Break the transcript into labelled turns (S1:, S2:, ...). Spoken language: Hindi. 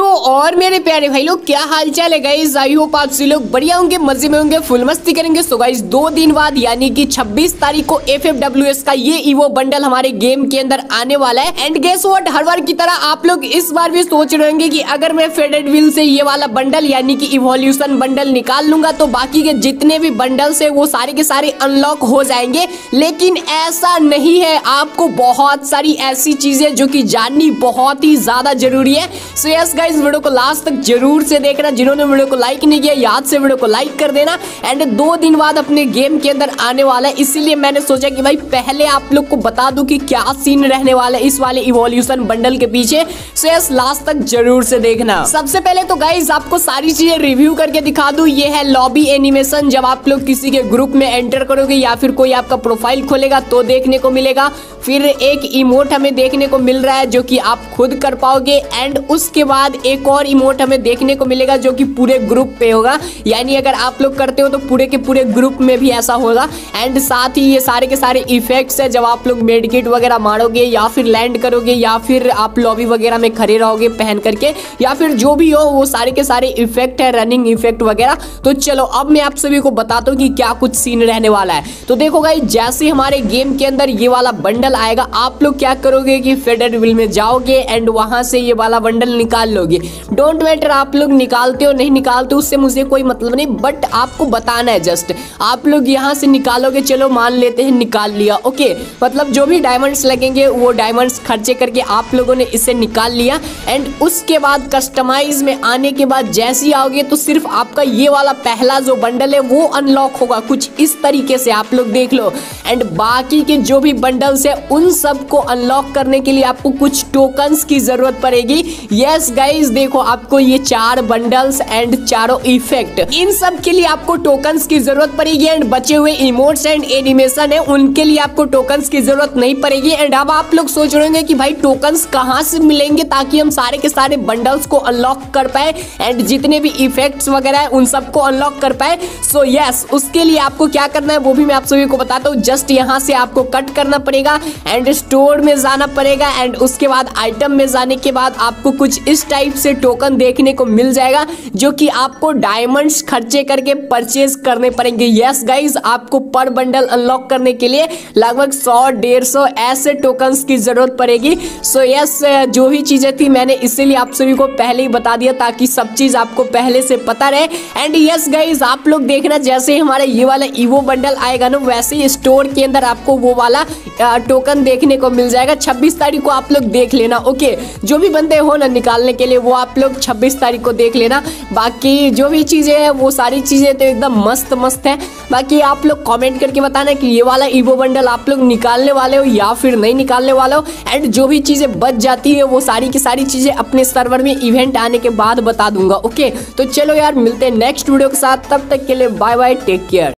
S1: तो और मेरे प्यारे भाई लोग क्या हाल चाल है गाइस। आई होप आप सभी लोग बढ़िया होंगे, मजे में होंगे, फुल मस्ती करेंगे। सो गाइस 2 दिन बाद यानी कि 26 तारीख को FFWS का ये ईवो बंडल हमारे गेम के अंदर आने वाला है। एंड गेस व्हाट, हर बार की तरह आप लोग इस बार भी सोच रहे होंगे कि अगर मैं फेडेड व्हील से ये वाला बंडल यानी कि इवोल्यूशन बंडल निकाल लूंगा तो बाकी के जितने भी बंडल्स है वो सारे के सारे अनलॉक हो जाएंगे। लेकिन ऐसा नहीं है, आपको बहुत सारी ऐसी चीजें जो कि जाननी बहुत ही ज्यादा जरूरी है। सो यस गाइस, वीडियो को लास्ट तक जरूर से देखना। जिन्होंने वीडियो को लाइक नहीं किया याद से वीडियो को लाइक कर देना। एंड 2 दिन बाद अपने गेम के अंदर आने वाला है, इसीलिए मैंने सोचा कि भाई पहले आप लोग को बता दूं कि क्या सीन रहने वाला है इस वाले इवोल्यूशन बंडल के पीछे। सो यस, लास्ट तक जरूर से देखना। सबसे पहले तो गाइस आपको सारी चीजें रिव्यू करके दिखा दूं। ये है लॉबी एनिमेशन, जब आप लोग किसी के ग्रुप में एंटर करोगे या फिर कोई आपका प्रोफाइल खोलेगा तो देखने को मिलेगा। फिर एक इमोट हमें देखने को मिल रहा है जो कि आप खुद कर पाओगे। एंड उसके बाद एक और इमोट हमें देखने को मिलेगा जो कि पूरे ग्रुप पे होगा, यानी अगर आप लोग करते हो तो पूरे के पूरे ग्रुप में भी ऐसा होगा। एंड साथ ही ये सारे के सारे इफेक्ट्स है, जब आप लोग मेडिकेट वगैरह मारोगे या फिर लैंड करोगे या फिर आप लॉबी वगैरह में खड़े रहोगे पहन करके या फिर जो भी हो, वो सारे के सारे इफेक्ट है, रनिंग इफेक्ट वगैरह। तो चलो अब मैं आप सभी को बताता हूँ कि क्या कुछ सीन रहने वाला है। तो देखो गाइस, जैसे हमारे गेम के अंदर ये वाला बंडल आएगा, आप लोग क्या करोगे कि फेडेड व्हील में जाओगे एंड वहां से ये वाला बंडल निकाल लोगे। डोंट मैटर आप लोग निकालते हो नहीं निकालते, उससे मुझे कोई मतलब नहीं, बट आपको बताना है जस्ट। आप लोग यहाँ से निकालोगे, चलो मान लेते हैं निकाल लिया, ओके। मतलब जो भी डायमंड्स लगेंगे वो डायमंड्स खर्चे करके आप लोगों ने इसे निकाल लिया। एंड उसके बाद कस्टमाइज में आने के बाद जैसे ही आओगे तो सिर्फ आपका ये वाला पहला जो बंडल है वो अनलॉक होगा, कुछ इस तरीके से आप लोग देख लो। एंड बाकी के जो भी बंडल्स है उन सबको अनलॉक करने के लिए आपको कुछ टोकन्स की जरूरत पड़ेगी। यस गाइस, देखो आपको ये 4 बंडल्स एंड चारों इफेक्ट, इन सब के लिए आपको टोकन्स की जरूरत पड़ेगी। एंड बचे हुए इमोट्स एंड एनिमेशन है उनके लिए आपको टोकन्स की जरूरत नहीं पड़ेगी। एंड अब आप लोग सोच रहे होंगे कि भाई टोकन्स कहाँ से मिलेंगे ताकि हम सारे के सारे बंडल्स को अनलॉक कर पाए एंड जितने भी इफेक्ट्स वगैरह है उन सबको अनलॉक कर पाए। सो यस, उसके लिए आपको क्या करना है वो भी मैं आप सभी को बताता हूँ। जस्ट यहाँ से आपको कट करना पड़ेगा एंड स्टोर में जाना पड़ेगा। एंड उसके बाद आइटम में जाने के बाद आपको कुछ इस टाइप से टोकन देखने को मिल जाएगा जो कि आपको डायमंड्स खर्चे करके परचेज करने पड़ेंगे। यस गाइस, आपको पर बंडल अनलॉक करने के लिए लगभग 100-150 ऐसे टोकन्स की जरूरत पड़ेगी। सो यस, जो भी चीजें थी मैंने इसीलिए आप सभी को पहले ही बता दिया ताकि सब चीज आपको पहले से पता रहे। एंड यस गाइस, आप लोग देखना जैसे हमारा ये वाला ईवो बंडल आएगा ना, वैसे ही स्टोर के अंदर आपको वो वाला टोकन देखने को मिल जाएगा। 26 तारीख को आप लोग देख लेना, ओके। जो भी बंदे हो ना निकालने के लिए वो आप लोग 26 तारीख को देख लेना। बाकी जो भी चीजें हैं वो सारी चीजें तो एकदम मस्त मस्त है। बाकी आप लोग कमेंट करके बताना कि ये वाला ईवो बंडल आप लोग निकालने वाले हो या फिर नहीं निकालने वाले हो। एंड जो भी चीजें बच जाती है वो सारी की सारी चीजें अपने सर्वर में इवेंट आने के बाद बता दूंगा, ओके। तो चलो यार, मिलते हैं नेक्स्ट वीडियो के साथ, तब तक के लिए बाय बाय, टेक केयर।